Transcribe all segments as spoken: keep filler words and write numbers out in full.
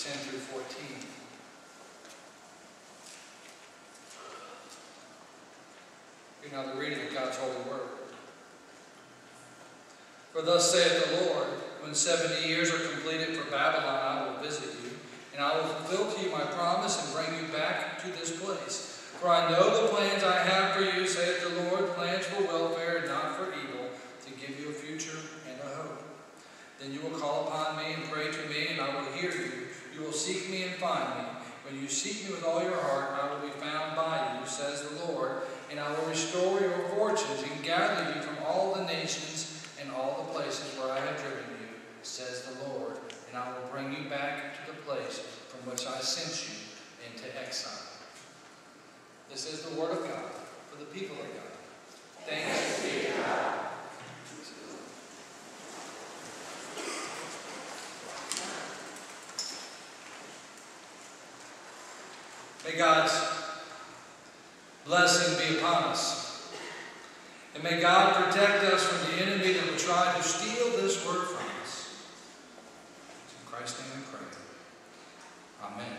ten through fourteen. Hear now the reading of God's holy word. For thus saith the Lord, when seventy years are completed for Babylon, I will visit you, and I will fulfill to you my promise and bring you back to this place. For I know the plans I have for you, saith the Lord, plans for welfare and not for evil, to give you a future and a hope. Then you will call upon me and pray to me, and I will hear you. You will seek me and find me. When you seek me with all your heart, I will be found by you, says the Lord, and I will restore your fortunes and gather you from all the nations and all the places where I have driven you, says the Lord, and I will bring you back to the place from which I sent you into exile. This is the word of God for the people of God. Thanks be to God. May God's blessing be upon us. And may God protect us from the enemy that will try to steal this word from us. In Christ's name we pray. Amen.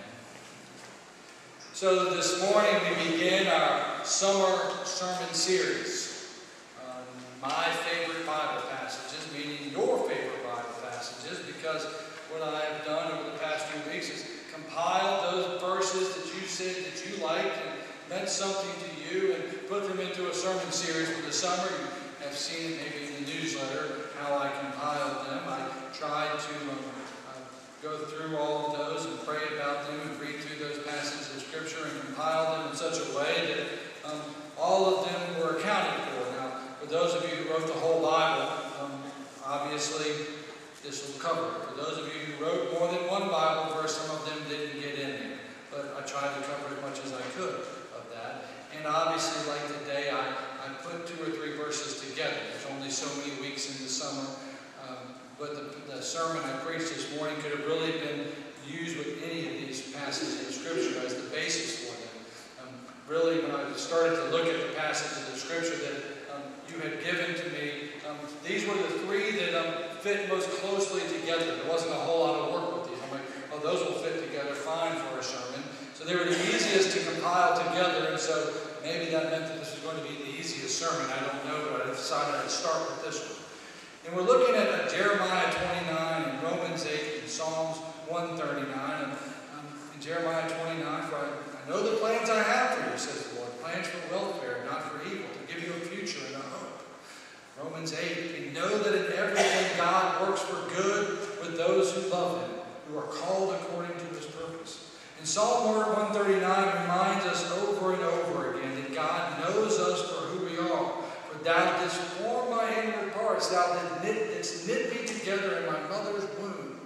So this morning we begin our summer sermon series. Um, my favorite Bible passages, meaning your favorite Bible passages, because what I have done over the past few weeks is compile those verses that you said that you liked and meant something to you and put them into a sermon series for the summer. You have seen it maybe in the newsletter how I compiled them. I tried to um, uh, go through all of those and pray about them and read through those passages of Scripture and compile them in such a way that um, all of them were accounted for. Now, for those of you who wrote the whole Bible, um, obviously this will cover it. For those of you who wrote more than one Bible verse, some of them didn't get in there. But I tried to cover as much as I could of that. And obviously, like today, I, I put two or three verses together. There's only so many weeks in the summer. Um, but the, the sermon I preached this morning could have really been used with any of these passages of Scripture as the basis for them. Um, really, when I started to look at the passages of Scripture that um, you had given to me, um, these were the three that um, fit most closely together. There wasn't a whole lot of work with these. I'm like, oh, those will fit together fine for a sermon. So they were the easiest to compile together, and so maybe that meant that this was going to be the easiest sermon. I don't know, but I decided I'd start with this one. And we're looking at uh, Jeremiah twenty-nine and Romans eight and Psalms one thirty-nine. And um, in Jeremiah twenty-nine, for I, I know the plans I have for you, says the Lord, plans for welfare, not for evil, to give you a future and a hope. Romans eight, we know that in everything God works for good with those who love Him, who are called according to His purpose. And Psalm one thirty-nine reminds us over and over again that God knows us for who we are. For thou didst form my inward parts, thou didst knit me together in my mother's womb.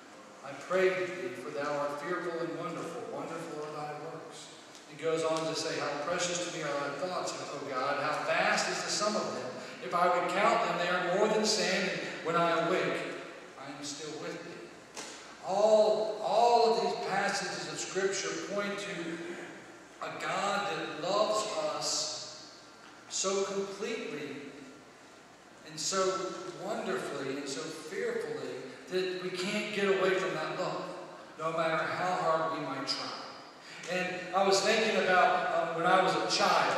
I prayed thee, for thou art fearful and wonderful, wonderful are thy works. He goes on to say, how precious to me are thy thoughts, O God, how vast is the sum of them. If I would count them, they are more than sand, and when I awake, I am still with thee. All, all of these passages of Scripture point to a God that loves us so completely and so wonderfully and so fearfully that we can't get away from that love, no matter how hard we might try. And I was thinking about um, when I was a child.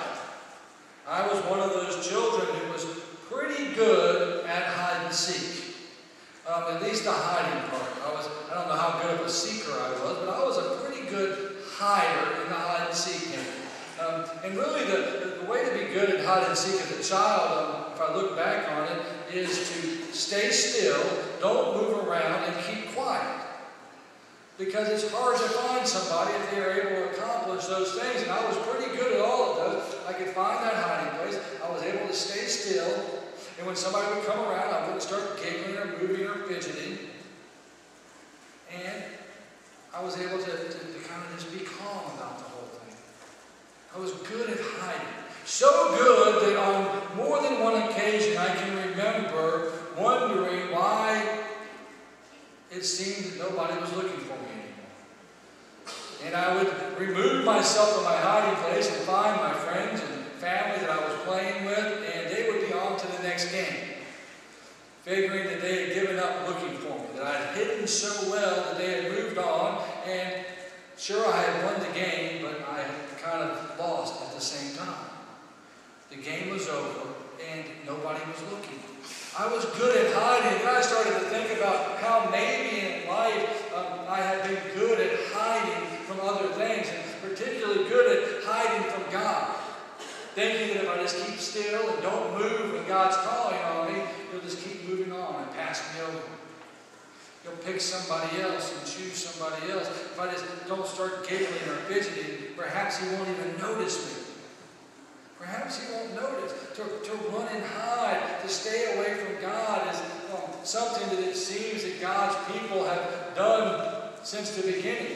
I was one of those children who was pretty good at hide and seek. Um, at least the hiding part. I was, I don't know how good of a seeker I was, but I was a pretty good hider in the hide and seek game. Um, and really the, the way to be good at hide and seek as a child, um, if I look back on it, is to stay still, don't move around, and keep quiet. Because it's hard to find somebody if they are able to accomplish those things. And I was pretty good at all of those. I could find that hiding place. I was able to stay still. And when somebody would come around, I wouldn't start giggling or moving or fidgeting. And I was able to, to, to kind of just be calm about the whole thing. I was good at hiding. So good that on more than one occasion I can remember wondering why it seemed that nobody was looking for me anymore. And I would remove myself from my hiding place and find my friends and family that I was playing with, and they would be on to the next game, figuring that they had given up looking for me, that I had hidden so well that they had moved on, Sure, I had won the game, but I had kind of lost at the same time. The game was over, and nobody was looking. I was good at hiding, and I started to think about how maybe in life um, I had been good at hiding from other things, and particularly good at hiding from God. Thinking that if I just keep still and don't move when God's calling on me, He'll just keep moving on and pass me over. He'll pick somebody else and choose somebody else. If I just don't start giggling or fidgeting, perhaps He won't even notice me. Perhaps He won't notice. To, to run and hide, to stay away from God is um, something that it seems that God's people have done since the beginning.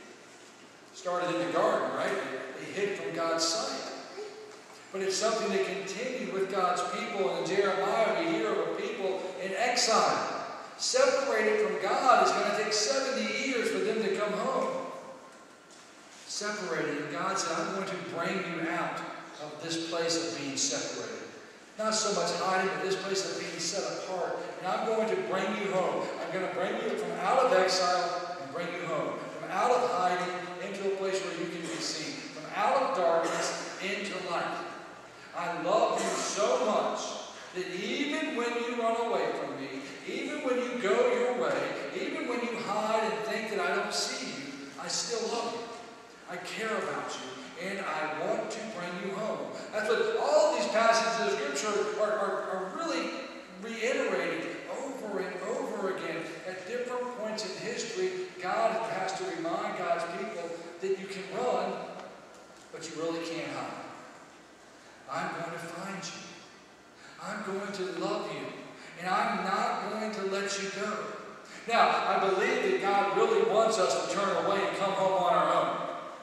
Started in the garden, right? They, they hid from God's sight. But it's something that continued with God's people. And in Jeremiah, we hear of a people in exile. Separated from God. It's going to take seventy years for them to come home. Separated. And God said, I'm going to bring you out of this place of being separated. Not so much hiding, but this place of being set apart. And I'm going to bring you home. I'm going to bring you from out of exile and bring you home. From out of hiding into a place where you can be seen. From out of darkness into light. I love you so much that even when you run away from me, even when you go your way, even when you hide and think that I don't see you, I still love you. I care about you, and I want to bring you home. That's what all of these passages of Scripture are, are, are really reiterating over and over again. At different points in history, God has to remind God's people that you can run, but you really can't hide. I'm going to find you. I'm going to love you. And I'm not going to let you go. Now, I believe that God really wants us to turn away and come home on our own.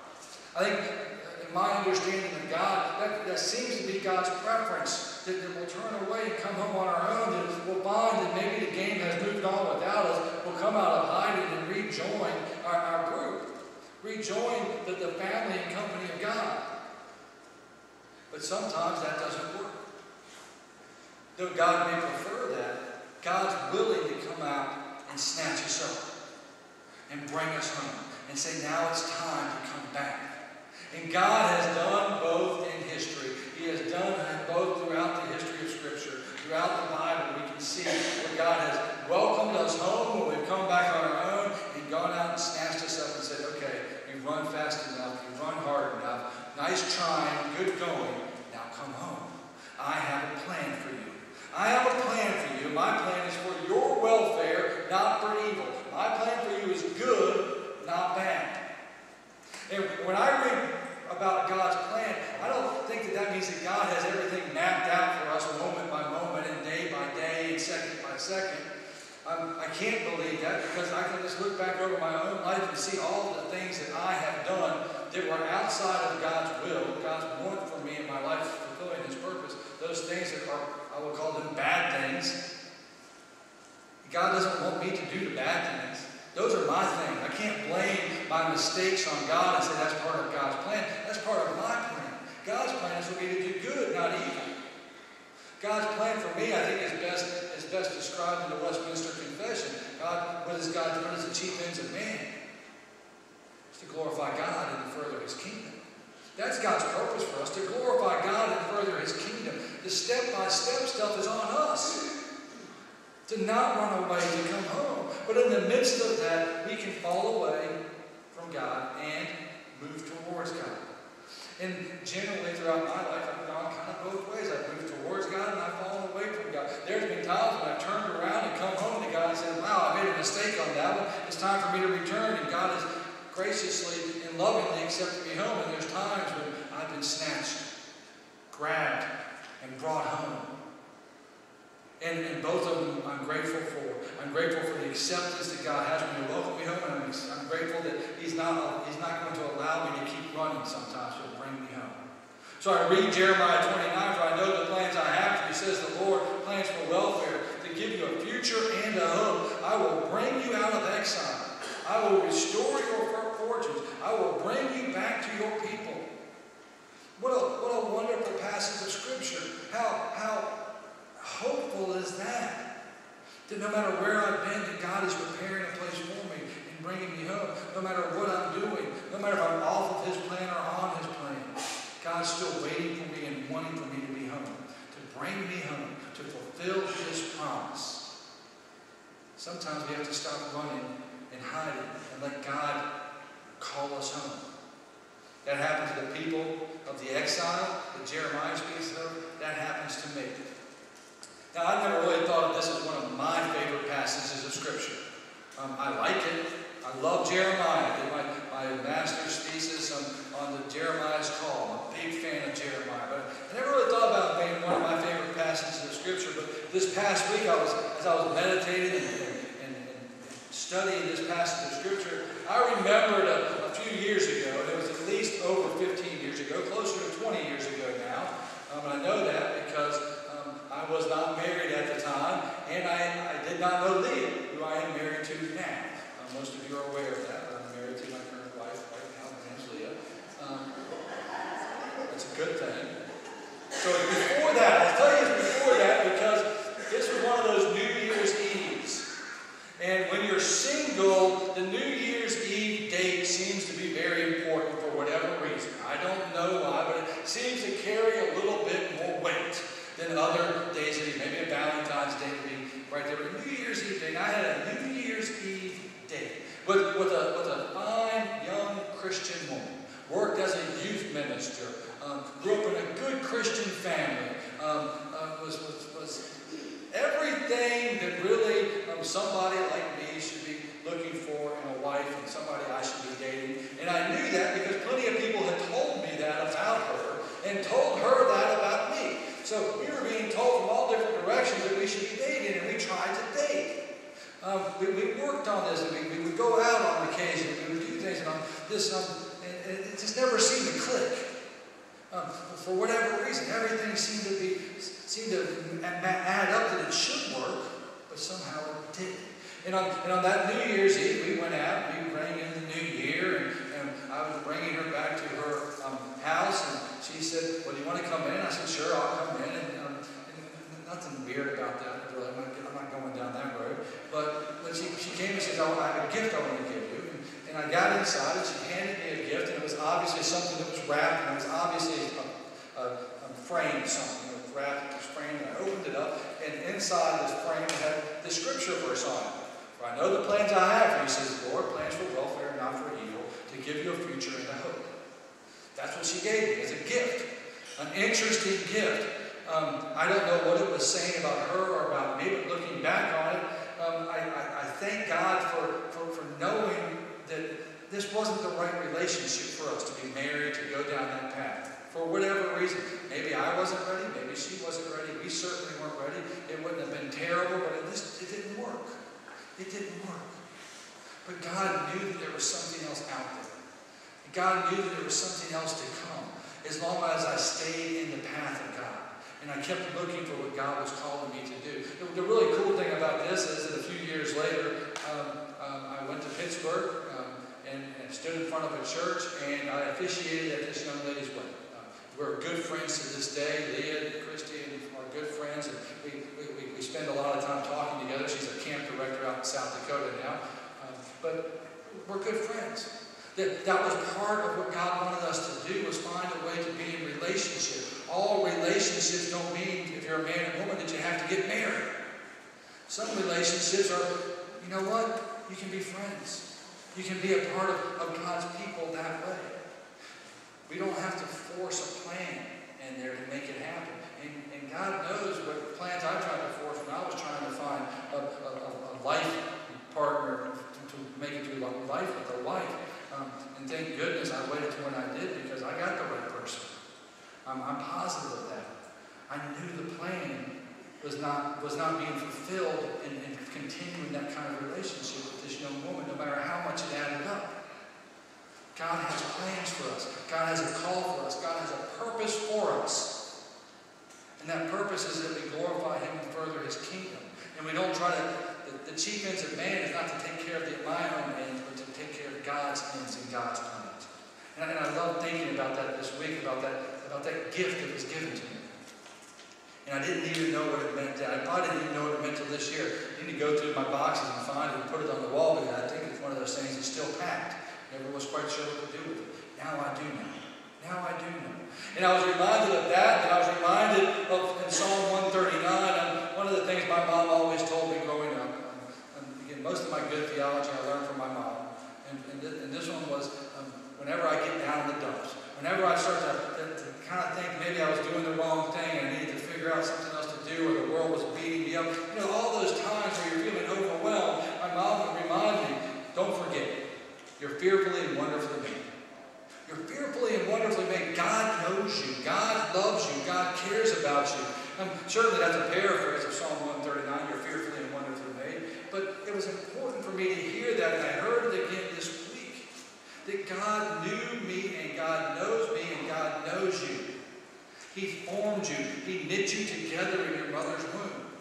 I think, in my understanding of God, that, that seems to be God's preference. That, that we'll turn away and come home on our own. That we'll find that maybe the game has moved on without us. We'll come out of hiding and rejoin our, our group. Rejoin the, the family and company of God. But sometimes that doesn't work. Though God may prefer that, God's willing to come out and snatch us up and bring us home and say, now it's time to come back. And God has done both in history. He has done both throughout the history of Scripture. Throughout the Bible, we can see where God has welcomed us home when we've come back on our own and gone out and snatched us up and said, okay, you've run fast enough, you've run hard enough, nice trying, good going, now come home. I have a plan for you. I have a plan for you. My plan is for your welfare, not for evil. My plan for you is good, not bad. And when I read about God's plan, I don't think that that means that God has everything mapped out for us moment by moment and day by day and second by second. Um, I can't believe that because I can just look back over my own life and see all the things that I have done that were outside of God's will, God's want for me in my life, fulfilling His purpose. Those things that are, I will call them bad things. God doesn't want me to do the bad things. Those are my things. I can't blame my mistakes on God and say that's part of God's plan. That's part of my plan. God's plan is for me to do good, not evil. God's plan for me, I think, is best is best described in the Westminster Confession. God, what is God? What is the chief ends of man? It's to glorify God and to further His kingdom. That's God's purpose for us, to glorify God and further His kingdom. The step-by-step stuff is on us. To not run away, to come home. But in the midst of that, we can fall away from God and move towards God. And generally throughout my life, I've gone kind of both ways. I've moved towards God and I've fallen away from God. There's been times when I've turned around and come home to God and said, wow, I made a mistake on that one. It's time for me to return. And God has graciously and lovingly accepted me home. And there's times when I've been snatched, grabbed, and brought home. And, and both of them I'm grateful for. I'm grateful for the acceptance that God has when He welcomed me home. And I'm, I'm grateful that He's not, He's not going to allow me to keep running sometimes. He'll bring me home. So I read Jeremiah twenty-nine, for I know the plans I have for you, says the Lord, plans for welfare, to give you a future and a hope. I will bring you out of exile. I will restore your fortunes. I will bring you back to your people. What a, what a wonderful passage of Scripture. How, how hopeful is that? That no matter where I've been, that God is preparing a place for me and bringing me home. No matter what I'm doing, no to fulfill His promise. Sometimes we have to stop running and hiding and let God call us home. That happened to the people of the exile that Jeremiah speaks of. That happens to me. Now, I've never really thought of this as one of my favorite passages of Scripture. Um, I like it. I love Jeremiah. I did my, my master's thesis on, on the Jeremiah's Call. I'm a big fan of Jeremiah. But I never really thought about it being one of my favorite passages of Scripture. But this past week, I was, as I was meditating and, and, and studying this passage of Scripture, I remembered a, a few years ago, and it was at least over fifteen years ago, closer to twenty years ago now. Um, and I know that because um, I was not married at the time, and I, I did not know Leah, who I am married to now. Um, most of you are aware of that, but I'm married to my current wife right now. Her name's Leah. Um, that's a good thing. So before that, I'll tell you before that because this was one of those New Year's Eves. And when you're single, the New Year's Eve date seems to be very important for whatever reason. I don't know why, but it seems to carry a little bit more weight than other days of the year. Maybe a Valentine's Day would be right there. But a New Year's Eve date, I had a New Year's Eve date with, with, a, with a fine young Christian woman. Worked as a youth minister. Um, grew up in a good Christian family. Um, uh, was, was, was everything that really um, somebody like me should be looking for in a wife and somebody I should be dating. And I knew that because plenty of people had told me that about her and told her that about me. So we were being told from all different directions that we should be dating, and we tried to date. Um, we, we worked on this, and we, we would go out on occasion, and we would do things, and on this, um, and, and it just never seemed to click. Um, for whatever reason, everything seemed to be seemed to add up that it should work, but somehow it didn't. And on, and on that New Year's Eve, we went out, we rang in the new year, and, and I was bringing her back to her um, house, and she said, well, do you want to come in? I said, sure, I'll come in. And, um, and nothing weird about that, really. I'm not, I'm not going down that road. But when she, she came and said, oh, I have a gift I want to give you. And, and I got inside, and she handed me a gift, and it was obviously something that was wrapped, and it was obviously a, a, a frame, something. It was wrapped, it was framed, and I opened it up, and inside this frame it had the scripture verse on it. For I know the plans I have for you, says the Lord, plans for welfare, not for evil, to give you a future and a hope. That's what she gave me as a gift, an interesting gift. Um, I don't know what it was saying about her or about me, but looking back on it, um, I, I, I thank God for, for, for knowing that this wasn't the right relationship for us to be married, to go down that path. For whatever reason, maybe I wasn't ready, maybe she wasn't ready, we certainly weren't ready. It wouldn't have been terrible, but it just it didn't work. It didn't work. But God knew that there was something else out there. God knew that there was something else to come, as long as I stayed in the path of God. And I kept looking for what God was calling me to do. The, the really cool thing about this is that a few years later, um, um, I went to Pittsburgh um, and, and stood in front of a church, and I officiated at this young lady's wedding. Uh, we're good friends to this day. Leah and Christy are good friends, and we, we, we spend a lot of time talking together. She's a camp director out in South Dakota now. Um, but we're good friends. That, that was part of what God wanted us to do, was find a way to be in relationship. All relationships don't mean, if you're a man and woman, that you have to get married. Some relationships are, you know what? You can be friends. You can be a part of, of God's people that way. We don't have to force a plan in there to make it happen. And, and God knows what plans I tried to force when I was trying to find a, a, a life partner to, to make it through life with a wife. Um, and thank goodness I waited till when I did, because I got the right person. Um, I'm positive of that. I knew the plan was not was not being fulfilled in, in continuing that kind of relationship with this young woman, no matter how much it added up. God has plans for us. God has a call for us. God has a purpose for us. And that purpose is that we glorify Him and further His kingdom. And we don't try to, the, the chief ends of man is not to take care of the, my own ends, but to take care of God's ends and God's plans. And I, and I love thinking about that this week, about that, about that gift that was given to me. And I didn't even know what it meant then. I probably didn't even know what it meant till this year. I need to go through my boxes and find it and put it on the wall, because I think it's one of those things that's still packed. Never was quite sure what to do with it. Now I do know. Now I do know. And I was reminded of that, and I was reminded of in Psalm one thirty-nine, my mom always told me growing up. Um, um, again, most of my good theology I learned from my mom. And, and, th and this one was um, whenever I get down in the dumps, whenever I start to, to, to kind of think maybe I was doing the wrong thing and I needed to figure out something else to do, or the world was beating me up. You know, all those times where you're feeling overwhelmed, my mom would remind me, don't forget, you're fearfully and wonderfully made. You're fearfully and wonderfully made. God knows you. God loves you. God cares about you. Um, certainly that's a paraphrase of Psalm one thirty-nine, you're fearfully and wonderfully made. But it was important for me to hear that, and I heard it again this week, that God knew me and God knows me and God knows you. He formed you. He knit you together in your mother's womb.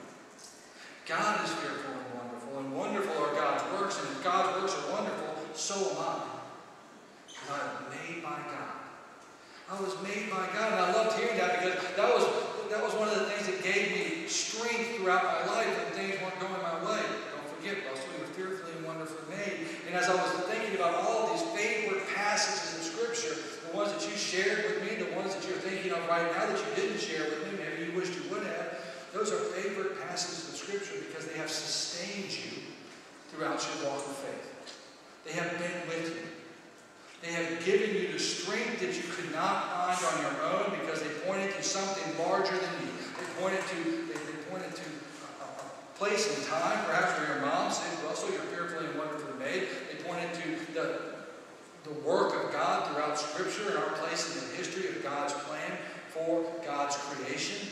God is fearful and wonderful, and wonderful are God's works, and if God's works are wonderful, so am I. Because I was made by God. I was made by God, and I loved hearing that because that was, that was one of the things that gave me strength throughout my life when things weren't going my way. Don't forget, also, you were fearfully and wonderfully made. And as I was thinking about all these favorite passages of Scripture, the ones that you shared with me, the ones that you're thinking of right now that you didn't share with me, maybe you wished you would have, those are favorite passages of Scripture because they have sustained you throughout your walk of faith. They have been with you. They have given you the strength that you could not find on your own because they pointed to something larger than you. They pointed to, they, they pointed to a, a place in time, perhaps where your mom said, Russell, you're fearfully and wonderfully made. They pointed to the, the work of God throughout Scripture and our place in the history of God's plan for God's creation.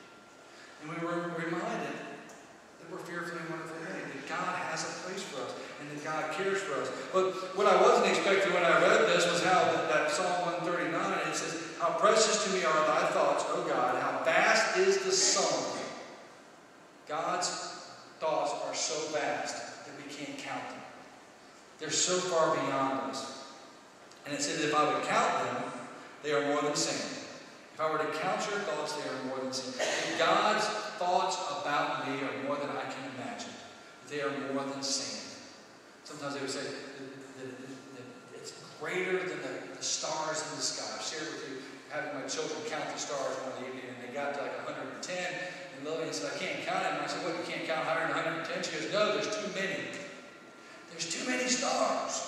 And we were reminded that we're fearfully and wonderfully made, that God has a place for us, and that God cares for us. But what I wasn't expecting when I read this was how that, that Psalm one thirty-nine, it says, how precious to me are thy thoughts, O God, how vast is the sum of them. God's thoughts are so vast that we can't count them. They're so far beyond us. And it says if I would count them, they are more than sand. If I were to count your thoughts, they are more than sand. If God's thoughts about me are more than I can imagine. They are more than sand. Sometimes they would say that, that, that it's greater than the, the stars in the sky. I've shared with you having my children count the stars one evening, and they got to like one hundred ten, and Lillian said, I can't count them. And I said, what, you can't count higher than one hundred ten? She goes, no, there's too many. There's too many stars.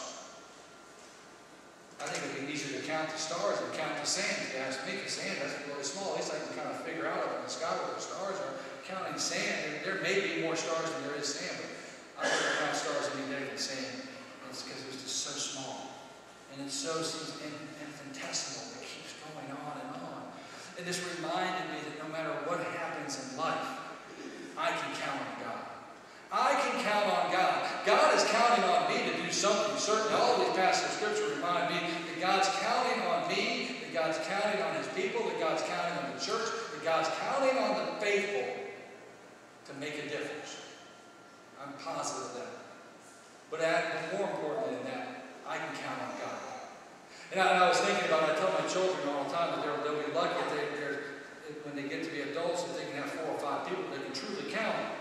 I think it would be easier to count the stars than count the sand. If you ask me, the sand, that's really small. At least I can kind of figure out up in the sky where the stars are. Counting sand, there, there may be more stars than there is sand, but I don't count stars any day than sand. And it's because it's just so small. And it so seems infinitesimal. It keeps going on and on. And this reminded me that no matter what happens in life, I can count on God. I can count on God. God is counting on me to do something. Certainly all of these passages of Scripture remind me that God's counting on me, that God's counting on His people, that God's counting on the church, that God's counting on the faithful to make a difference. I'm positive of that. But more importantly than that, I can count on God. And I, and I was thinking about it, I tell my children all the time that they'll, they'll be lucky if they, if, when they get to be adults, that they can have four or five people they can truly count on.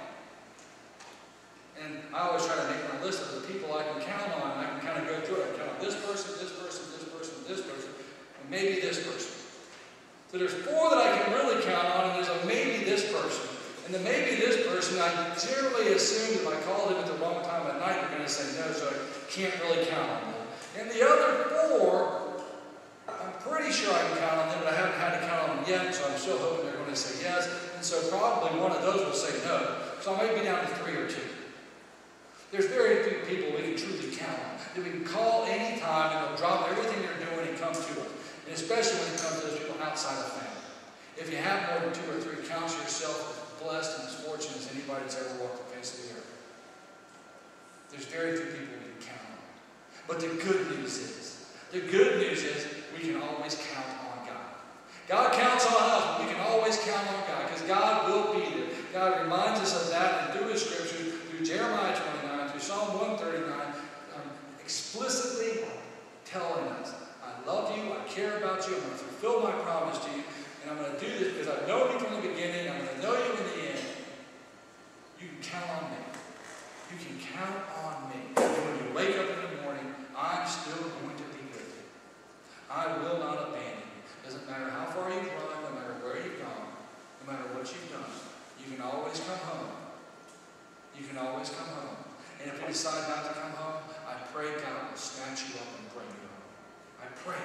And I always try to make my list of the people I can count on, and I can kind of go through it. I count on this person, this person, this person, this person, and maybe this person. So there's four that I can really count on, and there's a maybe this person. And the maybe this person, I generally assume if I called him at the wrong time of night, they're going to say no, so I can't really count on them. And the other four, I'm pretty sure I can count on them, but I haven't had to count on them yet, so I'm still hoping they're going to say yes. And so probably one of those will say no. So I may be down to three or two. There's very few people we can truly count on, that we can call any time and they'll drop everything they're doing and come to us. And especially when it comes to those people outside of family. If you have more than two or three, count yourself as blessed and as fortunate as anybody that's ever walked the face of the earth. There's very few people we can count on. But the good news is, the good news is we can always count on God. God counts on us, but we can always count on God because God will be there. God reminds us of that, and through His Scripture, through Jeremiah twenty-nine, through Psalm one thirty-nine, um, explicitly telling us, I love you, I care about you, I'm going to fulfill my promise to you, and I'm going to do this because I've known you from the beginning, I'm going to know you in the end. You can count on me. You can count on me. And when you wake up in the morning, I'm still going to be with you. I will not abandon you. Doesn't matter how far you've run, no matter where you've gone, no matter what you've done, you can always come home to come home, I pray God will snatch you up and bring you home. I pray.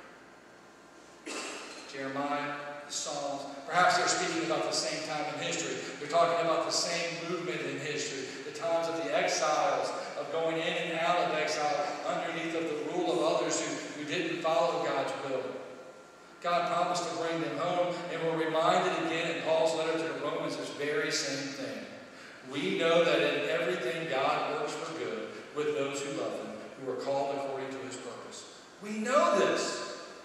Jeremiah, the Psalms, perhaps they're speaking about the same time in history. They're talking about the same movement in history, the times of the exiles, of going in and out of exile underneath of the rule of others who, who didn't follow God's will. God promised to bring them home, and we're reminded again in Paul's letter to the Romans this very same thing. We know that in everything God works for good with those who love Him, who are called according to His purpose. We know this.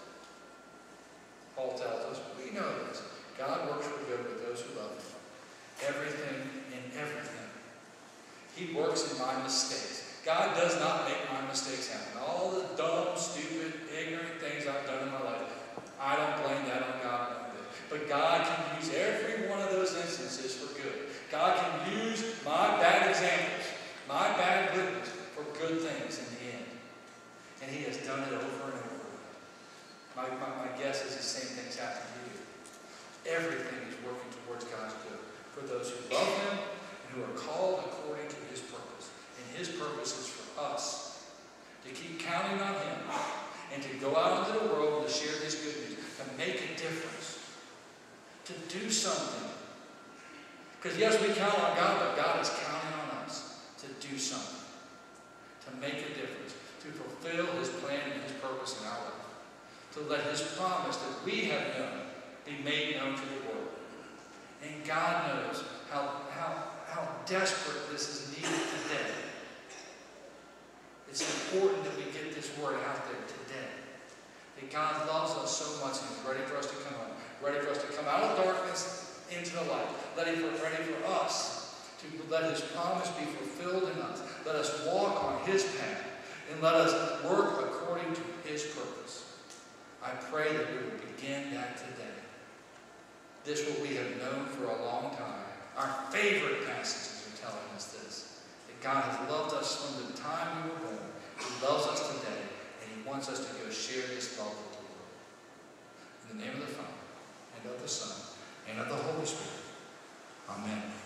Paul tells us, we know this. God works for good with those who love Him. Everything in everything. He works in my mistakes. God does not make my mistakes happen. All the dumb, stupid, ignorant things I've done in my life, I don't blame that on God one bit. But God can use every one of those instances for good. God can use my bad examples, my bad witness, for good things in the end. And He has done it over and over. My, my, my guess is the same things happen to you. Everything is working towards God's good for those who love Him and who are called according to His purpose. And His purpose is for us to keep counting on Him and to go out into the world and to share His good news, to make a difference, to do something. Because yes, we count on God, but God is counting on us to do something, to make a difference, to fulfill His plan and His purpose in our life. To let His promise that we have known be made known to the world. And God knows how, how, how desperate this is needed today. It's important that we get this word out there today. That God loves us so much and is ready for us to come home. Ready for us to come out of darkness into the light. Ready for, ready for us to let His promise be fulfilled in us. Let us walk on His path. And let us work according to His purpose. I pray that we will begin that today. This what we have known for a long time. Our favorite passages are telling us this. That God has loved us from the time we were born. He loves us today. And He wants us to go share His love with the world. In the name of the Father, and of the Son, and of the Holy Spirit. Amen.